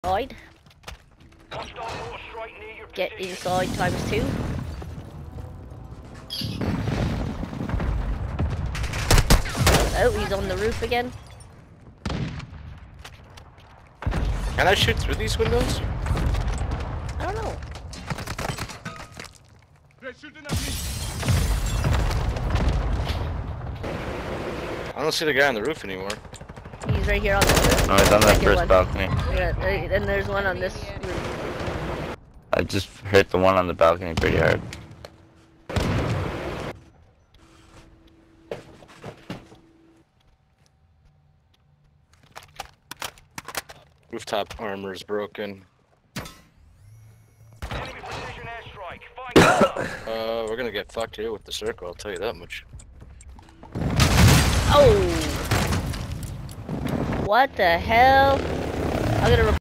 Inside. Get inside ×2. Oh, he's on the roof again. Can I shoot through these windows? I don't know. I don't see the guy on the roof anymore. He's right here on this roof. No, he's on that first one. balcony. Yeah, and there's one on this roof. I just hit the one on the balcony pretty hard. Rooftop armor is broken. We're gonna get fucked here with the circle, I'll tell you that much. Oh! What the hell? I'm gonna